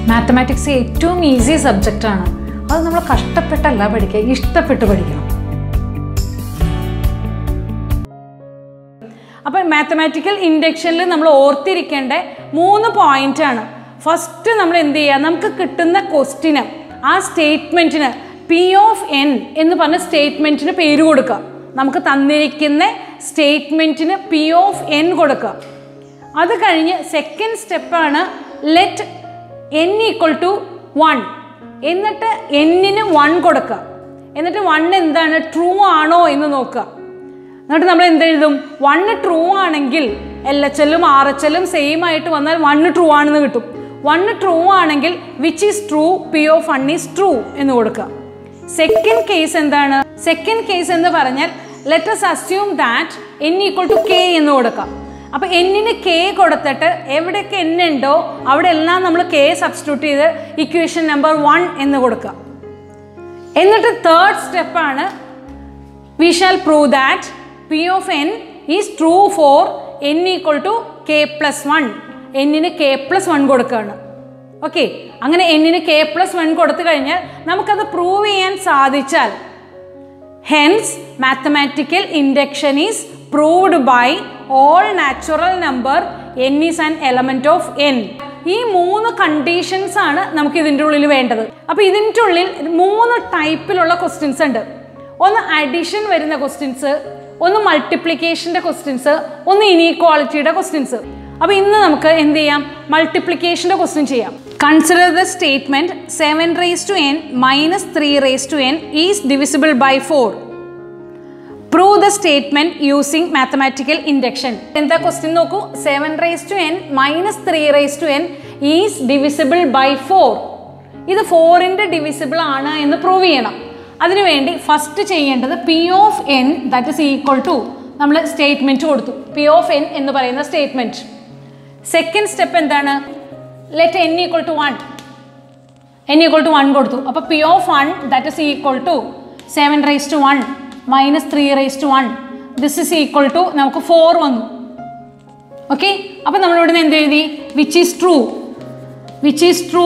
Mathematics ഏറ്റവും easy സബ്ജക്റ്റാണ്. അത് നമ്മൾ കഷ്ടപ്പെട്ടല്ല പഠിക്കുക, ഇഷ്ടപ്പെട്ട് പഠിക്കണം. അപ്പം മാത്തമാറ്റിക്കൽ ഇൻഡക്ഷനിൽ നമ്മൾ ഓർത്തിരിക്കേണ്ട 3 പോയിന്റാണ്. ഫസ്റ്റ് നമ്മൾ എന്ത് ചെയ്യുക, നമുക്ക് കിട്ടുന്ന ക്വസ്റ്റിന് ആ സ്റ്റേറ്റ്മെൻറ്റിന് പി ഓഫ് എൻ എന്ന് പറഞ്ഞ സ്റ്റേറ്റ്മെൻറ്റിന് പേര് കൊടുക്കുക. നമുക്ക് തന്നിരിക്കുന്ന സ്റ്റേറ്റ്മെൻറ്റിന് പി ഓഫ് എൻ കൊടുക്കുക. അത് കഴിഞ്ഞ് സെക്കൻഡ് സ്റ്റെപ്പാണ് ലെറ്റ് എൻ ഈക്വൽ ടു 1. എന്നിട്ട് എന്നിന് 1 കൊടുക്കുക. എന്നിട്ട് 1 എന്താണ്, ട്രൂ ആണോ എന്ന് നോക്കുക. എന്നിട്ട് നമ്മൾ എന്തെഴുതും, 1 ട്രൂ ആണെങ്കിൽ LHL-ഉം RHL-ഉം സെയിം ആയിട്ട് വന്നാൽ 1 ട്രൂ ആണെന്ന് കിട്ടും. 1 ട്രൂ ആണെങ്കിൽ which is true, P of 1 is true എന്ന് കൊടുക്കുക. സെക്കൻഡ് കേസ് എന്താണ്, സെക്കൻഡ് കേസ് എന്ന് പറഞ്ഞാൽ let us assume that n equal to k എന്ന് കൊടുക്കാം. അപ്പോൾ എന്നിന് k കൊടുത്തിട്ട് എവിടെയൊക്കെ n ഉണ്ടോ അവിടെ എല്ലാം നമ്മൾ k സബ്സ്റ്റിറ്റ്യൂട്ട് ചെയ്ത് ഇക്വേഷൻ നമ്പർ 1 എന്ന് കൊടുക്കുക. എന്നിട്ട് തേർഡ് സ്റ്റെപ്പാണ് we shall prove that p of n is true for n equal to k plus 1. എന്നിന് k plus 1 കൊടുക്കുകയാണ്. ഓക്കെ, അങ്ങനെ എന്നിന് k plus 1 കൊടുത്തു കഴിഞ്ഞാൽ നമുക്കത് പ്രൂവ് ചെയ്യാൻ സാധിച്ചാൽ hence mathematical induction is proved by all natural number n is an element of n. ഈ 3 കണ്ടീഷൻസ് ആണ് നമുക്ക് ഇതിൻ്റെ ഉള്ളിൽ വേണ്ടത്. അപ്പോൾ ഇതിൻ്റെ ഉള്ളിൽ 3 ടൈപ്പിലുള്ള ക്വസ്റ്റ്യൻസ് ഉണ്ട്. ഒന്ന് അഡിഷൻ വരുന്ന ക്വസ്റ്റ്യൻസ്, ഒന്ന് മൾട്ടിപ്ലിക്കേഷൻ്റെ ക്വസ്റ്റ്യൻസ്, ഒന്ന് ഇനീക്വാളിറ്റിയുടെ ക്വസ്റ്റ്യൻസ്. അപ്പോൾ ഇന്ന് നമുക്ക് എന്ത് ചെയ്യാം, മൾട്ടിപ്ലിക്കേഷൻ്റെ ക്വസ്റ്റ്യൻ ചെയ്യാം. Consider the statement 7 raised to n minus 3 raised to n is divisible by 4. Prove the statement using mathematical induction. എന്താ ക്വസ്റ്റ്യൻ നോക്കൂ, 7 raised to n minus 3 raised to n is divisible by 4. ഇത് 4ന്റെ divisible ആണ് എന്ന് prove ചെയ്യണം. അതിനുവേണ്ടി first ചെയ്യേണ്ടത് P of N that is equal to, നമ്മൾ statement കൊടുത്തു പി ഓഫ് എൻ എന്ന് പറയുന്ന സ്റ്റേറ്റ്മെന്റ്. സെക്കൻഡ് സ്റ്റെപ്പ് എന്താണ്, let n equal to 1. n equal to 1 കൊടുത്തു. അപ്പോൾ P of 1 that is equal to 7 raised to 1 minus 3 raised to 1. This is equal to നമുക്ക് 4 വന്നു. Okay, അപ്പോൾ നമ്മളിവിടെ നിന്ന് എന്ത് എഴുതി, which is true, which is true,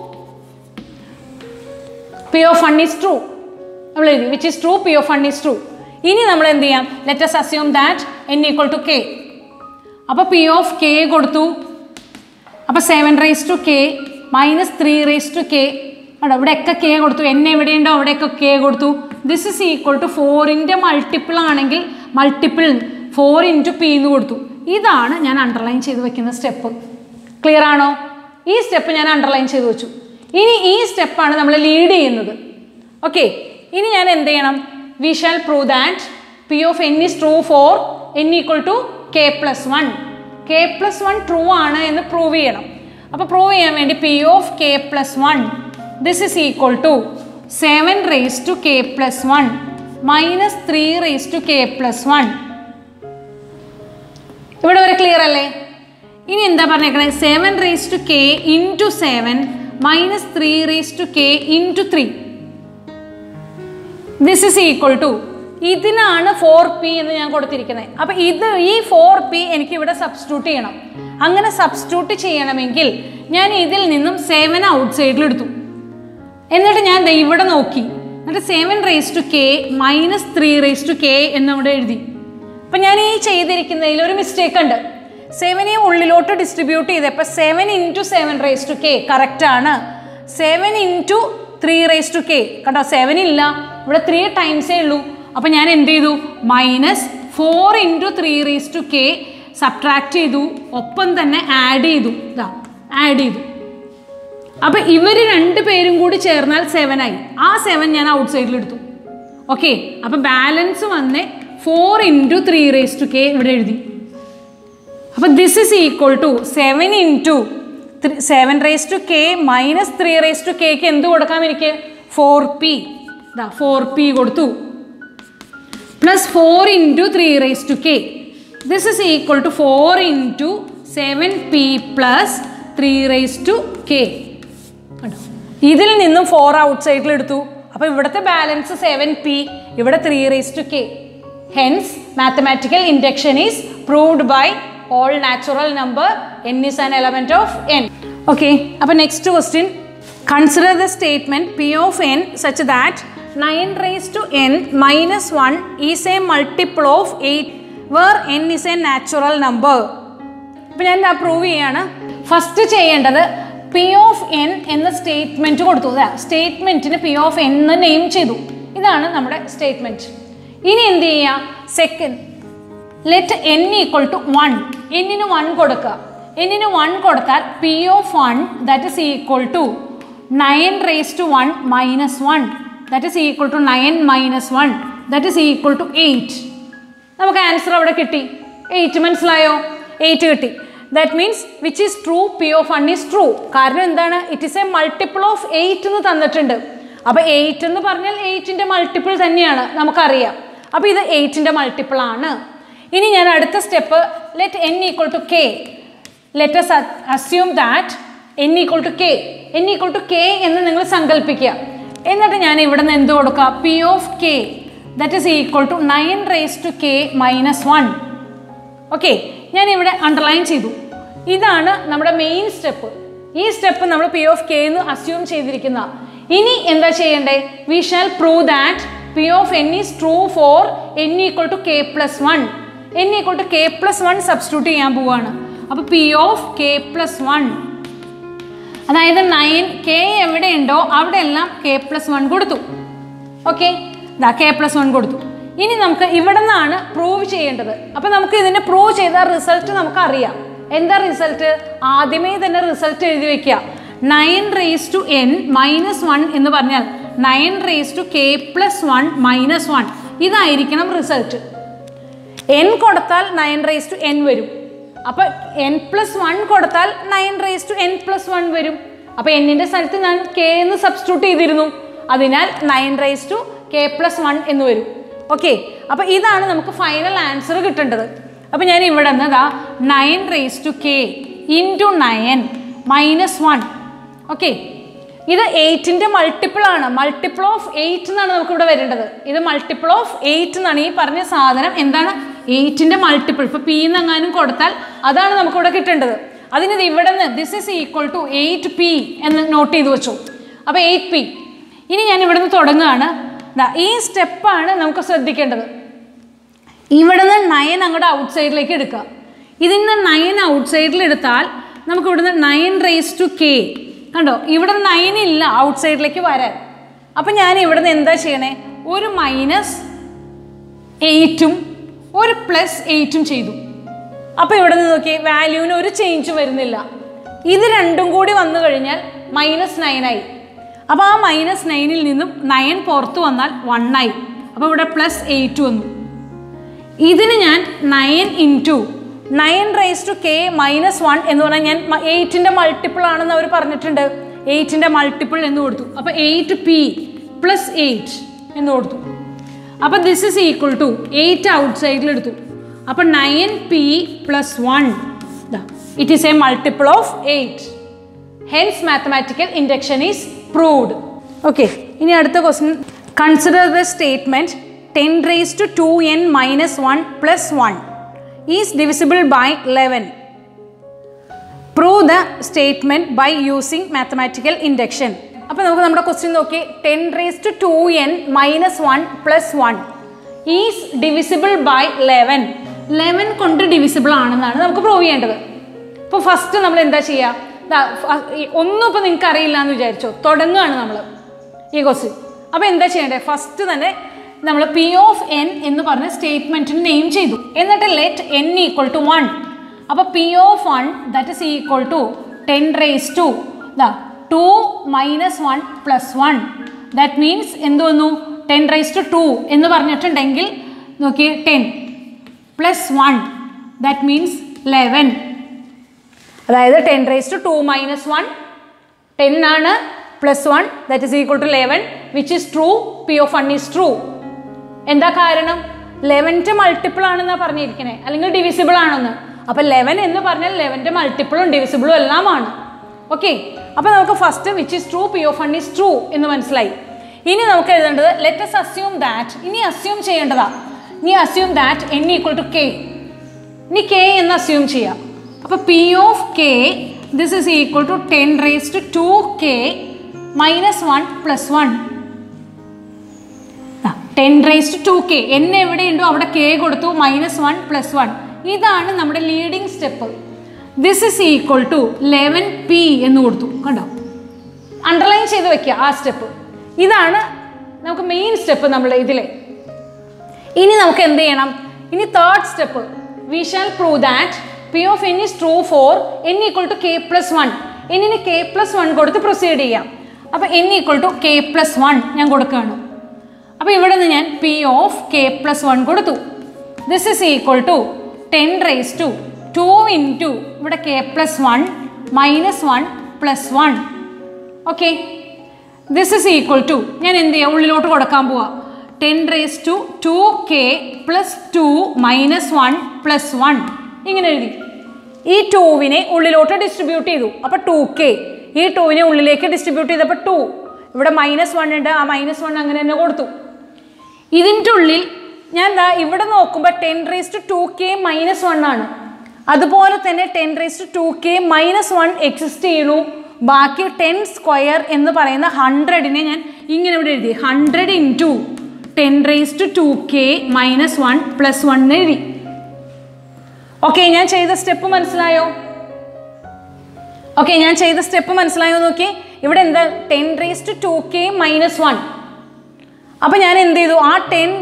P of 1 is true നമ്മൾ എഴുതി, which is true, P of 1 is true. ഇനി നമ്മൾ എന്ത് ചെയ്യാം, let us assume that n equal to k. അപ്പോൾ പി ഓഫ് k കൊടുത്തു. അപ്പോൾ 7 raised to k minus 3 raised to k. അവിടെ ഇവിടെയൊക്കെ k കൊടുത്തു, n എവിടെയുണ്ടോ അവിടെയൊക്കെ k കൊടുത്തു. ദിസ് ഇസ് ഈക്വൽ ടു 4ന്റെ മൾട്ടിപ്പിൾ ആണെങ്കിൽ മൾട്ടിപ്പിൾ 4 ഇൻറ്റു p എന്ന് കൊടുത്തു. ഇതാണ് ഞാൻ അണ്ടർലൈൻ ചെയ്ത് വെക്കുന്ന സ്റ്റെപ്പ്. ക്ലിയർ ആണോ? ഈ സ്റ്റെപ്പ് ഞാൻ അണ്ടർലൈൻ ചെയ്ത് വെച്ചു. ഇനി ഈ സ്റ്റെപ്പാണ് നമ്മൾ ലീഡ് ചെയ്യുന്നത്. ഓക്കെ, ഇനി ഞാൻ എന്ത് ചെയ്യണം, we shall prove that P of N is true for N equal to K plus 1. K plus 1 true ആണ് എന്ന് പ്രൂവ് ചെയ്യണം. അപ്പോൾ പ്രൂവ് ചെയ്യാൻ വേണ്ടി P of K plus 1 this is equal to 7 raised to k plus 1 minus 3 raised to k plus 1. ഇവിടെ വരെ clear അല്ലേ? ഇനി എന്താ പറഞ്ഞേക്കണേ, 7 raised to k into 7 minus 3 raised to k into 3. This is equal to, ഇതിനാണ് 4p എന്ന് ഞാൻ കൊടുത്തിരിക്കുന്നത്. അപ്പം ഈ 4p എനിക്ക് ഇവിടെ സബ്സ്റ്റിറ്റ്യൂട്ട് ചെയ്യണം. അങ്ങനെ സബ്സ്റ്റിറ്റ്യൂട്ട് ചെയ്യണമെങ്കിൽ ഞാൻ ഇതിൽ നിന്നും 7 ഔട്ട് സൈഡിൽ എടുത്തു. എന്നിട്ട് ഞാൻ ഇവിടെ നോക്കി, എന്നിട്ട് 7 raised to k minus 3 raised to k എന്നിവിടെ എഴുതി. അപ്പം ഞാൻ ഈ ചെയ്തിരിക്കുന്നതിൽ ഒരു മിസ്റ്റേക്ക് ഉണ്ട്. 7 ഉള്ളിലോട്ട് ഡിസ്ട്രിബ്യൂട്ട് ചെയ്തപ്പോൾ 7 into 7 raised to k correct ആണ്. 7 into 3 raised to k കണ്ടോ, 7 ഇല്ല, ഇവിടെ 3 ടൈംസേ ഉള്ളൂ. അപ്പം ഞാൻ എന്ത് ചെയ്തു, minus 4 into 3 raised to k subtract ചെയ്തു, ഒപ്പം തന്നെ ആഡ് ചെയ്തു. ഇതാ ആഡ് ചെയ്തു. അപ്പം ഇവർ 2 പേരും കൂടി ചേർന്നാൽ 7 ആയി. ആ 7 ഞാൻ ഔട്ട് സൈഡിൽ എടുത്തു. ഓക്കെ, അപ്പം ബാലൻസ് വന്ന് 4 into 3 raised to k ഇവിടെ എഴുതി. അപ്പം this is equal to 7 into 7 raised to k minus 3 raised to k ക്ക് എന്ത് കൊടുക്കാം എനിക്ക്, 4p. ഇതാ 4p കൊടുത്തു. Plus 4 into 3 raised to k. This is equal to 4 into 7p plus 3 raised to k. ഇതിൽ നിന്നും 4 ഔട്ട് സൈഡിൽ എടുത്തു. അപ്പോൾ ഇവിടുത്തെ ബാലൻസ് 7p, ഇവിടെ 3 raised to k. Hence, mathematical induction is proved by all natural number n is an element of n. Okay, അപ്പോൾ next question, consider the statement P of N such that 9 raised to n minus 1 is a multiple of 8 where n is a natural number. അപ്പോൾ ഞാൻ prove ചെയ്യാണ്. First ചെയ്യേണ്ടത് P of N എന്ന statement കൊടുത്തു. സ്റ്റേറ്റ്മെന്റിന് P of N എന്ന് name ചെയ്തു. ഇതാണ് നമ്മുടെ സ്റ്റേറ്റ്മെന്റ്. ഇനി എന്ത് ചെയ്യുക? Second, let n equal to 1. എന്നിന് 1 കൊടുക്കുക. എന്നിന് 1 കൊടുത്താൽ P of 1 that is equal to 9 raised to 1 minus 1 that is equal to 9 minus 1 that is equal to 8. നമുക്ക് ആൻസർ അവിടെ കിട്ടി. 8 മനസ്സിലായോ? 8 കിട്ടി. That means which is true, P of 1 is true. കാരണം എന്താണ്? It is a multiple of 8 എന്ന് തന്നിട്ടുണ്ട്. അപ്പോൾ 8 എന്ന് പറഞ്ഞാൽ 8ന്റെ മൾട്ടിപ്പിൾ തന്നെയാണ്, നമുക്കറിയാം. അപ്പോൾ ഇത് 8ന്റെ മൾട്ടിപ്പിൾ ആണ്. ഇനി ഞാൻ അടുത്ത step, let n equal to k. Let us assume that n equal to k. n equal to k എന്ന് നിങ്ങൾ സങ്കല്പിക്കുക. എന്നിട്ട് ഞാൻ ഇവിടെ നിന്ന് എന്ത് കൊടുക്കുക? P of K that is equal to 9 raised to k minus 1. Okay, ഞാൻ ഇവിടെ അണ്ടർലൈൻ ചെയ്തു. ഇതാണ് നമ്മുടെ മെയിൻ സ്റ്റെപ്പ്. ഈ സ്റ്റെപ്പ് നമ്മൾ പി ഓഫ് കെ എന്ന് അസ്യൂം ചെയ്തിരിക്കുന്ന. ഇനി എന്താ ചെയ്യേണ്ടേ? We shall prove that P of N is true for n equal to k plus 1. n equal to k plus 1 substitute ചെയ്യാൻ പോവുകയാണ്. അപ്പോൾ പി ഓഫ് k പ്ലസ് 1, അതായത് 9 k എവിടെയുണ്ടോ അവിടെ എല്ലാം k പ്ലസ് 1 കൊടുത്തു. ഓക്കെ, k പ്ലസ് 1 കൊടുത്തു. ഇനി നമുക്ക് ഇവിടെ നിന്നാണ് പ്രൂവ് ചെയ്യേണ്ടത്. അപ്പം നമുക്ക് ഇതിനെ പ്രൂവ് ചെയ്ത റിസൾട്ട് നമുക്കറിയാം. എന്താ റിസൾട്ട്? ആദ്യമേ തന്നെ റിസൾട്ട് എഴുതി വെക്കുക. 9 raised to n minus 1 എന്ന് പറഞ്ഞാൽ 9 raised to k plus 1 minus 1. ഇതായിരിക്കണം റിസൾട്ട്. n കൊടുത്താൽ 9 raised to n വരും. അപ്പോൾ n പ്ലസ് 1 കൊടുത്താൽ 9 raised to n പ്ലസ് 1 വരും. അപ്പോൾ എന്നിൻ്റെ സ്ഥലത്ത് ഞാൻ k എന്ന് സബ്സ്റ്റിറ്റ്യൂട്ട് ചെയ്തിരുന്നു. അതിനാൽ 9 raised to k പ്ലസ് 1 എന്ന് വരും. ഓക്കെ, അപ്പോൾ ഇതാണ് നമുക്ക് ഫൈനൽ ആൻസർ കിട്ടേണ്ടത്. അപ്പോൾ ഞാൻ ഇവിടെ നിന്ന് 9 raised to k into 9 minus 1. Okay, ഇത് 8ന്റെ മൾട്ടിപ്പിൾ ആണ്. മൾട്ടിപ്പിൾ ഓഫ് 8 എന്നാണ് നമുക്ക് ഇവിടെ വരേണ്ടത്. ഇത് മൾട്ടിപ്പിൾ ഓഫ് 8 എന്നാണ്. ഈ പറഞ്ഞ സാധനം എന്താണ്? 8ന്റെ മൾട്ടിപ്പിൾ. ഇപ്പോൾ പി എന്നെങ്ങാനും കൊടുത്താൽ അതാണ് നമുക്കിവിടെ കിട്ടേണ്ടത്. അതിന് ഇവിടെ നിന്ന് this is equal to 8p എന്ന് നോട്ട് ചെയ്ത് വെച്ചു. അപ്പോൾ 8p. ഇനി ഞാൻ ഇവിടെ നിന്ന് തുടങ്ങുകയാണ്. ഈ സ്റ്റെപ്പാണ് നമുക്ക് ശ്രദ്ധിക്കേണ്ടത്. ഇവിടെ നിന്ന് 9 അങ്ങോട്ട് ഔട്ട് സൈഡിലേക്ക് എടുക്കുക. ഇതിൽ നിന്ന് 9 ഔട്ട് സൈഡിൽ എടുത്താൽ നമുക്ക് ഇവിടുന്ന് 9 raised to k. കണ്ടോ, ഇവിടെ 9 ഇല്ല ഔട്ട് സൈഡിലേക്ക് വരാൻ. അപ്പം ഞാൻ ഇവിടെ നിന്ന് എന്താ ചെയ്യണേ? ഒരു മൈനസ് 8ഉം ഒരു പ്ലസ് 8ഉം ചെയ്തു. അപ്പോൾ ഇവിടെ നിന്ന് നോക്കിയേ, വാല്യൂവിന് ഒരു ചേഞ്ച് വരുന്നില്ല. ഇത് രണ്ടും കൂടി വന്നു കഴിഞ്ഞാൽ മൈനസ് 9 ആയി. അപ്പോൾ ആ മൈനസ് 9ൽ നിന്നും 9 പുറത്ത് വന്നാൽ 1 ആയി. അപ്പോൾ ഇവിടെ പ്ലസ് 8 വന്നു. ഇതിന് ഞാൻ 9 into 9 raised to k minus 1 എന്ന് പറഞ്ഞാൽ ഞാൻ 8ന്റെ മൾട്ടിപ്പിൾ ആണെന്ന് അവർ പറഞ്ഞിട്ടുണ്ട്. 8ന്റെ മൾട്ടിപ്പിൾ എന്ന് കൊടുത്തു. അപ്പോൾ 8p പ്ലസ് 8 എന്ന് കൊടുത്തു. അപ്പോൾ this is equal to 8 out സൈഡിൽ എടുത്തു. അപ്പോൾ 9p plus 1 it is a multiple of 8. Hence mathematical induction is proved. Okay, ഇനി അടുത്ത question, consider the statement 10 raised to 2n minus 1 plus 1 is divisible by 11. Prove the statement by using mathematical induction. അപ്പോൾ നമുക്ക് നമ്മുടെ question നോക്കി. 10 raised to 2n minus 1 plus 1 is divisible by 11. 11 കൊണ്ട് divisible ആണെന്നാണ് നമുക്ക് prove ചെയ്യേണ്ടത്. ഇപ്പോൾ ഫസ്റ്റ് നമ്മൾ എന്താ ചെയ്യുക? ഒന്നും ഇപ്പോൾ നിങ്ങൾക്ക് അറിയില്ല എന്ന് വിചാരിച്ചോ, തുടങ്ങുകയാണ് നമ്മൾ ഈ ക്വസ്റ്റ്യൻ. അപ്പോൾ എന്താ ചെയ്യേണ്ടത്? ഫസ്റ്റ് തന്നെ നമ്മൾ പി ഓഫ് എൻ എന്ന് പറഞ്ഞ സ്റ്റേറ്റ്മെൻറ്റിന് നെയിം ചെയ്തു. എന്നിട്ട് ലെറ്റ് n ഈക്വൽ ടു 1. അപ്പോൾ P of 1 that is equal to 10 raised to 2 minus 1 plus 1. That means എന്ത് വന്നു? 10 raised to 2 എന്ന് പറഞ്ഞിട്ടുണ്ടെങ്കിൽ നോക്കി 10 പ്ലസ് 1 ദാറ്റ് മീൻസ് 11. അതായത് 10 raised to 2 minus 1 10 ആണ്, plus 1 that is equal to 11 which is true. P of 1 is true. എന്താ കാരണം? 11ന്റെ multiple ആണെന്നാണ് പറഞ്ഞിരിക്കണേ, അല്ലെങ്കിൽ ഡിവിസിബിൾ ആണെന്ന്. അപ്പോൾ 11 എന്ന് പറഞ്ഞാൽ 11ന്റെ മൾട്ടിപ്പിളും ഡിവിസിബിളും എല്ലാമാണ്. ഓക്കെ, അപ്പോൾ നമുക്ക് first which is true, P of 1 is true എന്ന് മനസ്സിലായി. ഇനി നമുക്ക് എഴുതേണ്ടത് ലെറ്റ് us assume that. ഇനി അസ്യൂം ചെയ്യേണ്ടതാ. ഇനി assume that n equal to k. ഇനി k എന്ന് അസ്യൂം ചെയ്യാം. അപ്പോൾ P of k this is equal to 10⁻²k - 1 + 1. 10⁻²k n എവിടെയുണ്ടോ അവിടെ k കൊടുത്തു, -1 + 1. ഇതാണ് നമ്മുടെ leading step. This is equal to 11p എന്ന് കൊടുത്തു. കണ്ടോ, അണ്ടർലൈൻ ചെയ്ത് വെക്കുക ആ സ്റ്റെപ്പ്. ഇതാണ് നമുക്ക് മെയിൻ സ്റ്റെപ്പ് നമ്മൾ ഇതിലെ. ഇനി നമുക്ക് എന്ത് ചെയ്യണം? ഇനി third step, we shall prove that p of n is true for n equal to k + 1. n-ന് k + 1 കൊടുത്ത് പ്രൊസീഡ് ചെയ്യാം. അപ്പോൾ n equal to k + 1 ഞാൻ കൊടുക്കുകയാണ്. അപ്പോൾ ഇവിടെ നിന്ന് ഞാൻ p of k + 1 കൊടുത്തു. This is equal to 10⁻² into ഇവിടെ k + 1 - 1 + 1. Okay, this is equal to ഞാൻ എന്ത് ചെയ്യാം? ഉള്ളിലോട്ട് കൊടുക്കാൻ പോവാ. 10⁻²k + 2 - 1 + 1 ഇങ്ങനെ എഴുതി. ഈ 2വിനെ ഉള്ളിലോട്ട് ഡിസ്ട്രിബ്യൂട്ട് ചെയ്തു. അപ്പോൾ 2k. ഈ 2വിനെ ഉള്ളിലേക്ക് ഡിസ്ട്രിബ്യൂട്ട് ചെയ്തപ്പോൾ 2. ഇവിടെ -1 ഉണ്ട്, ആ -1 അങ്ങനെ തന്നെ കൊടുത്തു. ഇതിൻ്റെ ഉള്ളിൽ ഞാൻ ഇവിടെ നോക്കുമ്പോൾ 10⁻²k - 1 ആണ്. അതുപോലെ തന്നെ 10⁻²k - 1 എക്സിസ്റ്റ് ചെയ്യുന്നു. ബാക്കി 10² എന്ന് പറയുന്ന 100നെ ഞാൻ ഇങ്ങനെ ഇവിടെ എഴുതി. 100 ഇൻറ്റു 10⁻²k - 1 + 1 എഴുതി. ഓക്കെ, ഞാൻ ചെയ്ത സ്റ്റെപ്പ് മനസ്സിലായോ? ഓക്കെ, ഞാൻ ചെയ്ത സ്റ്റെപ്പ് മനസ്സിലായോ നോക്കി. ഇവിടെ എന്താ? 10⁻²k - 1. അപ്പം ഞാൻ എന്ത് ചെയ്തു? ആ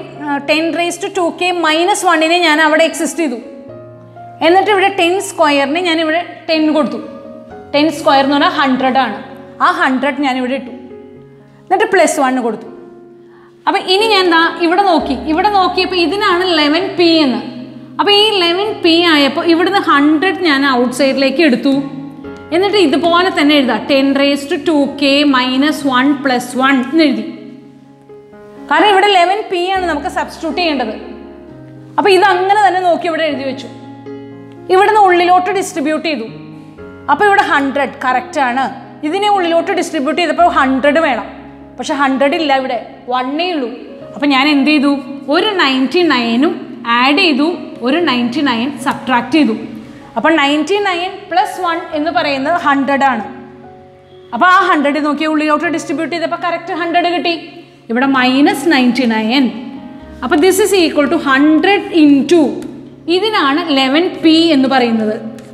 10⁻²k - 1നെ ഞാൻ അവിടെ എക്സിസ്റ്റ് ചെയ്തു. എന്നിട്ട് ഇവിടെ 10²ന് ഞാൻ ഇവിടെ 10 കൊടുത്തു. 10² എന്ന് പറഞ്ഞാൽ 100 ആണ്. ആ 100 ഞാൻ ഇവിടെ ഇട്ടു. എന്നിട്ട് +1 കൊടുത്തു. അപ്പം ഇനി ഞാൻ ഇവിടെ നോക്കിയപ്പോൾ ഇതിനാണ് 11p എന്ന്. അപ്പോൾ ഈ 11p ആയപ്പോൾ ഇവിടുന്ന് 100 ഞാൻ ഔട്ട് സൈഡിലേക്ക് എടുത്തു. എന്നിട്ട് ഇതുപോലെ തന്നെ എഴുതാം, 10⁻²k - 1 + 1 എന്ന് എഴുതി. കാരണം ഇവിടെ 11p ആണ് നമുക്ക് സബ്സ്റ്റിറ്റ്യൂട്ട് ചെയ്യേണ്ടത്. അപ്പോൾ ഇത് അങ്ങനെ തന്നെ നോക്കി ഇവിടെ എഴുതി വെച്ചു. ഇവിടുന്ന് ഉള്ളിലോട്ട് ഡിസ്ട്രിബ്യൂട്ട് ചെയ്തു. അപ്പോൾ ഇവിടെ 100 കറക്റ്റാണ്. ഇതിനെ ഉള്ളിലോട്ട് ഡിസ്ട്രിബ്യൂട്ട് ചെയ്തപ്പോൾ 100 വേണം. പക്ഷെ 100 ഇല്ല, ഇവിടെ 1 ഉള്ളൂ. അപ്പം ഞാൻ എന്ത് ചെയ്തു? ഒരു 99ഉം ആഡ് ചെയ്തു, ഒരു 99 സബ്ട്രാക്ട് ചെയ്തു. അപ്പം 99 + 1 എന്ന് പറയുന്നത് 100 ആണ്. അപ്പോൾ ആ 100 നോക്കി ഉള്ളിലോട്ട് ഡിസ്ട്രിബ്യൂട്ട് ചെയ്തപ്പോൾ കറക്റ്റ് 100 കിട്ടി. ഇവിടെ -99. അപ്പോൾ this is equal to 100 into ഇതിനാണ് 11p എന്ന് പറയുന്നത്,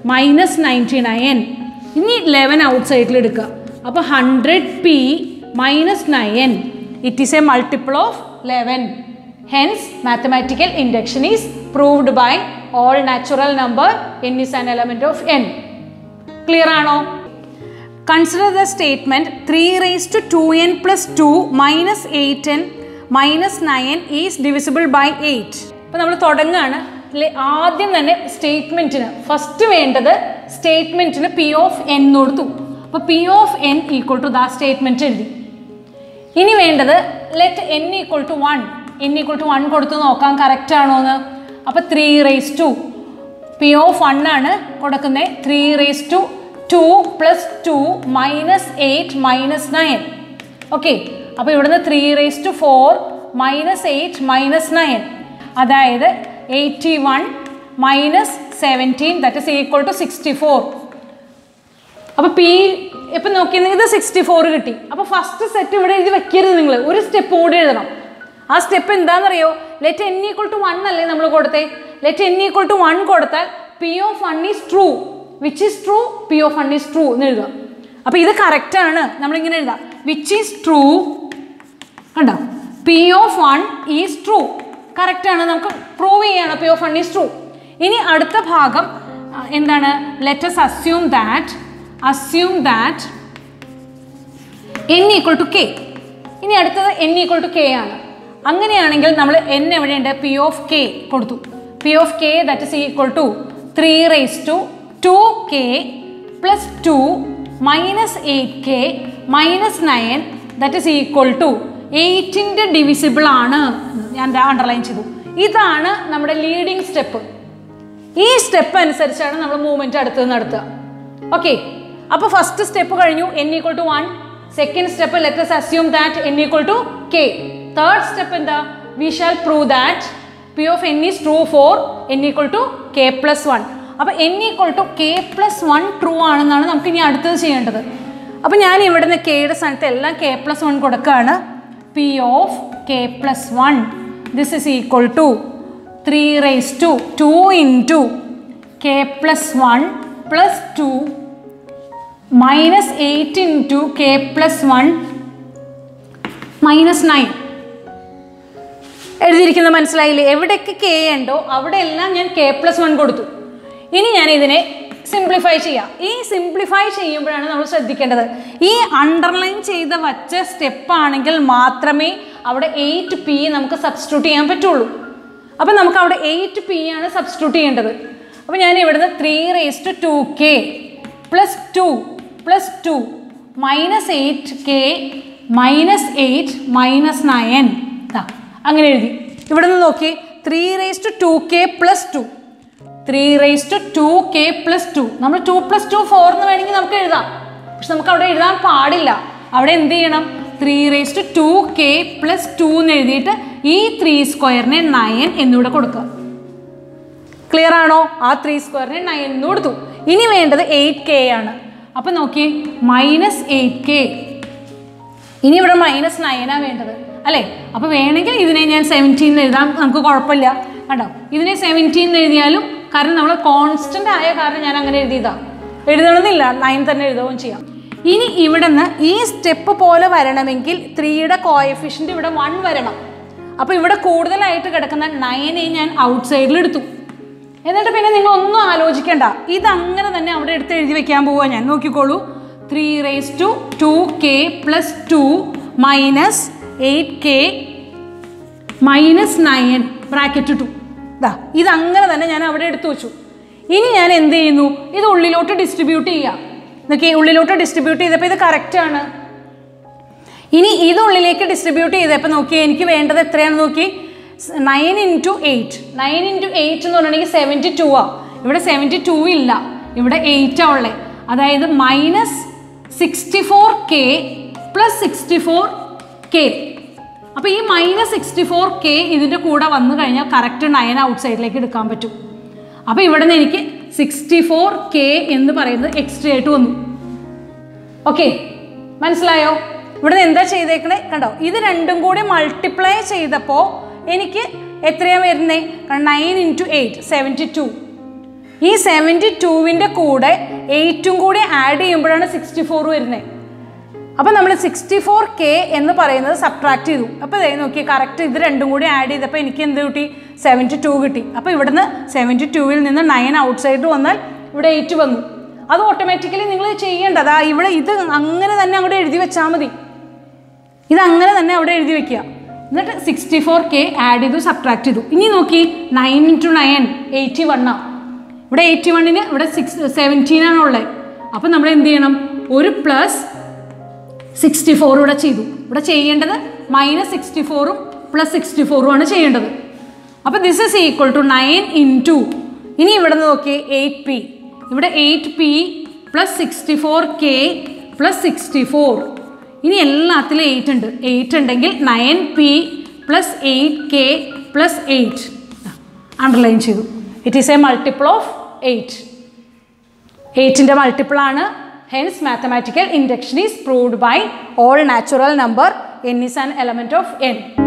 -99. ഇനി 11 ഔട്ട് സൈഡിൽ എടുക്കുക. അപ്പോൾ 100p - 9. It is a multiple of 11. Hence, mathematical induction is proved by all natural number. N is an element of n. Clear ആണോ? Consider the statement 3⁻²n + 2 - 8n - 9 is divisible by 8. അപ്പോൾ നമ്മൾ തുടങ്ങുകയാണ്. ആദ്യം തന്നെ സ്റ്റേറ്റ്മെൻറ്റിന് first വേണ്ടത് സ്റ്റേറ്റ്മെൻറ്റിന് p of n കൊടുത്തു. അപ്പോൾ p of n equal to ദാ സ്റ്റേറ്റ്മെൻറ്റ് എഴുതി. ഇനി വേണ്ടത് let n equal to 1. n equal to 1 കൊടുത്ത് നോക്കാം കറക്റ്റ് ആണോ എന്ന്. അപ്പോൾ 3⁻², p of 1 ആണ് കൊടുക്കുന്നത്. 3⁻² + 2 - 8 - 9. ഓക്കെ, അപ്പോൾ ഇവിടുന്ന് 3⁻4 - 8 - 9, അതായത് 81 - 17 ദാറ്റ് ഈസ് ഈക്വൽ ടു 64. അപ്പോൾ p ഇപ്പം നോക്കിയത് ഇത് 64 കിട്ടി. അപ്പോൾ ഫസ്റ്റ് സെറ്റ് ഇവിടെ എഴുതി വെക്കരുത്, നിങ്ങൾ ഒരു സ്റ്റെപ്പ് കൂടി എഴുതണം. ആ സ്റ്റെപ്പ് എന്താണെന്നറിയോ? ലെറ്റ് n ഈക്വൽ ടു 1 അല്ലേ നമ്മൾ കൊടുത്തേ. ലെറ്റ് n ഈക്വൽ ടു 1 കൊടുത്താൽ p of 1 is true. Which is true? p of 1 is true എന്ന് എഴുതുക. അപ്പോൾ ഇത് കറക്റ്റാണ്, നമ്മളിങ്ങനെ എഴുതാം, വിച്ച് ഈസ് ട്രൂ. കണ്ടോ, p of 1 ഈസ് ട്രൂ, കറക്റ്റാണ്. നമുക്ക് പ്രൂവ് ചെയ്യാണ് p of 1 ഈസ് ട്രൂ. ഇനി അടുത്ത ഭാഗം എന്താണ്? Let us assume that n equal to k. ഇനി അടുത്തത് n ഈക്വൽ ടു k ആണ്. അങ്ങനെയാണെങ്കിൽ നമ്മൾ n എവിടെയുണ്ട്? p of k കൊടുത്തു. p of k that is equal to 3⁻²k + 2 - 8k - 9 that is equal to 8ൻ്റെ ഡിവിസിബിൾ ആണ്. ഞാൻ അണ്ടർലൈൻ ചെയ്തു. ഇതാണ് നമ്മുടെ ലീഡിങ് സ്റ്റെപ്പ്. ഈ സ്റ്റെപ്പ് അനുസരിച്ചാണ് നമ്മൾ മൂവ്മെൻറ്റ് അടുത്തത് നടത്തുക. ഓക്കെ, അപ്പോൾ ഫസ്റ്റ് സ്റ്റെപ്പ് കഴിഞ്ഞു, n equal to 1. Second step let us assume that n equal to k. Third step എന്താ? We shall prove that p of n is true for n equal to k + 1. അപ്പോൾ n = k+1 true ആണെന്നാണ് നമുക്ക് ഇനി അടുത്തത് ചെയ്യേണ്ടത്. അപ്പോൾ ഞാൻ ഇവിടുന്ന് കെയുടെ സ്ഥാനത്ത് എല്ലാം k+1 കൊടുക്കുകയാണ്. P of k+1 this is equal to 3 raised to 2 into k+1 plus 2 minus 8 into k+1 minus 9. എഴുതിയിരിക്കുന്നത് മനസ്സിലായില്ലേ? എവിടെയൊക്കെ k ഉണ്ടോ അവിടെ എല്ലാം ഞാൻ k+1 കൊടുത്തു. ഇനി ഞാൻ ഇതിനെ സിംപ്ലിഫൈ ചെയ്യാം. ഈ സിംപ്ലിഫൈ ചെയ്യുമ്പോഴാണ് നമ്മൾ ശ്രദ്ധിക്കേണ്ടത്, ഈ അണ്ടർലൈൻ ചെയ്ത വച്ച സ്റ്റെപ്പ് ആണെങ്കിൽ മാത്രമേ അവിടെ 8p നമുക്ക് സബ്സ്റ്റിറ്റ്യൂട്ട് ചെയ്യാൻ പറ്റുള്ളൂ. അപ്പം നമുക്ക് അവിടെ 8p ആണ് സബ്സ്റ്റിറ്റ്യൂട്ട് ചെയ്യേണ്ടത്. അപ്പോൾ ഞാൻ ഇവിടുന്ന് 3 raised to 2k plus 2 plus 2 minus 8k minus 8 minus 9 അങ്ങനെ എഴുതി. ഇവിടുന്ന് നോക്കി 3 raised to 2k plus 2 3 raised to 2k plus 2 നമ്മൾ 2 plus 2 4 എന്ന് വേണമെങ്കിൽ നമുക്ക് എഴുതാം. പക്ഷെ നമുക്ക് അവിടെ എഴുതാൻ പാടില്ല. അവിടെ എന്ത് ചെയ്യണം? 3 raised to 2k plus 2 എന്ന് എഴുതിയിട്ട് ഈ 3² 9 എന്നിവിടെ കൊടുക്കുക. ക്ലിയർ ആണോ? ആ 3² 9 എന്ന് കൊടുത്തു. ഇനി വേണ്ടത് 8k ആണ്. അപ്പം നോക്കി -8k. ഇനി ഇവിടെ -9 വേണ്ടത് അല്ലേ? അപ്പോൾ വേണമെങ്കിൽ ഇതിനെ ഞാൻ 17 എഴുതാം, നമുക്ക് കുഴപ്പമില്ല. കണ്ടോ, ഇതിനെ 17 എഴുതിയാലും, കാരണം നമ്മൾ കോൺസ്റ്റന്റ് ആയ കാരണം ഞാൻ അങ്ങനെ എഴുതിയതാണ്. എഴുതണമെന്നില്ല, 9 തന്നെ എഴുതുകയും ചെയ്യാം. ഇനി ഇവിടെ നിന്ന് ഈ സ്റ്റെപ്പ് പോലെ വരണമെങ്കിൽ 3യുടെ കോഎഫിഷ്യന്റ് ഇവിടെ 1 വരണം. അപ്പോൾ ഇവിടെ കൂടുതലായിട്ട് കിടക്കുന്ന 9 ഞാൻ ഔട്ട് സൈഡിൽ എടുത്തു. എന്നിട്ട് പിന്നെ നിങ്ങൾ ഒന്നും ആലോചിക്കേണ്ട, ഇതങ്ങനെ തന്നെ അവിടെ എടുത്ത് എഴുതി വെക്കാൻ പോവുക. ഞാൻ നോക്കിക്കോളൂ. 3 raised to 2k plus 2 minus 8k minus 9 bracket 2. ഇതങ്ങനെ തന്നെ ഞാൻ അവിടെ എടുത്തു വെച്ചു. ഇനി ഞാൻ എന്ത് ചെയ്യുന്നു? ഇത് ഉള്ളിലോട്ട് ഡിസ്ട്രിബ്യൂട്ട് ചെയ്യാം. നോക്കി, ഉള്ളിലോട്ട് ഡിസ്ട്രിബ്യൂട്ട് ചെയ്തപ്പോൾ ഇത് കറക്റ്റ് ആണ്. ഇനി ഇത് ഉള്ളിലേക്ക് ഡിസ്ട്രിബ്യൂട്ട് ചെയ്തപ്പോൾ നോക്കി, എനിക്ക് വേണ്ടത് എത്രയാണ് നോക്കി? 9 into 8. 9 into 8 എന്ന് പറഞ്ഞിട്ടുണ്ടെങ്കിൽ 72 ആ. ഇവിടെ 72 ഇല്ല, ഇവിടെ 8 ആ ഉള്ളത്. അതായത് -64k plus 64k. അപ്പോൾ ഈ -64k ഇതിൻ്റെ കൂടെ വന്നു കഴിഞ്ഞാൽ കറക്റ്റ് 9 ഔട്ട് സൈഡിലേക്ക് എടുക്കാൻ പറ്റും. അപ്പോൾ ഇവിടെ നിന്ന് എനിക്ക് 64k എന്ന് പറയുന്നത് എക്സ്ട്രാ ആയിട്ട് വന്നു. ഓക്കെ, മനസ്സിലായോ? ഇവിടെ നിന്ന് എന്താ ചെയ്തേക്കണേ? കണ്ടോ, ഇത് രണ്ടും കൂടി മൾട്ടിപ്ലൈ ചെയ്തപ്പോൾ എനിക്ക് എത്രയാണ് വരുന്നത്? 9 into 8 72. ഈ 72ൻ്റെ കൂടെ 8ഉം കൂടി ആഡ് ചെയ്യുമ്പോഴാണ് 64 വരുന്നത്. അപ്പം നമ്മൾ 64k എന്ന് പറയുന്നത് സബ്ട്രാക്ട് ചെയ്തു. അപ്പോൾ ഇതേ നോക്കി, കറക്റ്റ് ഇത് രണ്ടും കൂടി ആഡ് ചെയ്തപ്പോൾ എനിക്ക് എന്ത് കിട്ടി? 72 കിട്ടി. അപ്പോൾ ഇവിടുന്ന് 72ൽ നിന്ന് 9 ഔട്ട് സൈഡ് വന്നാൽ ഇവിടെ 8 വന്നു. അത് ഓട്ടോമാറ്റിക്കലി നിങ്ങൾ ചെയ്യേണ്ടത് ഇവിടെ ഇത് അങ്ങനെ തന്നെ അവിടെ എഴുതി വെച്ചാൽ മതി. ഇതങ്ങനെ തന്നെ അവിടെ എഴുതി വെക്കുക. എന്നിട്ട് 64k ആഡ് ചെയ്തു, സബ്ട്രാക്ട് ചെയ്തു. ഇനി നോക്കി, 9 into 9 81 ആണ്. ഇവിടെ 81ന് ഇവിടെ 17 ആണുള്ളത്. അപ്പം നമ്മൾ എന്ത് ചെയ്യണം? ഒരു പ്ലസ് 64 ഇവിടെ ചെയ്തു. ഇവിടെ ചെയ്യേണ്ടത് -64ഉം +64ഉം ആണ് ചെയ്യേണ്ടത്. അപ്പോൾ this is equal to 9 into, ഇനി ഇവിടെ നോക്കി 8p. ഇവിടെ 8p plus 64k plus 64. ഇനി എല്ലാത്തിലും 8 ഉണ്ട്. 8 ഉണ്ടെങ്കിൽ 9p plus 8k plus 8 underline ചെയ്തു. It is a multiple of 8. 8ൻ്റെ മൾട്ടിപ്പിൾ ആണ്. Hence, mathematical induction is proved by all natural number. N is an element of n.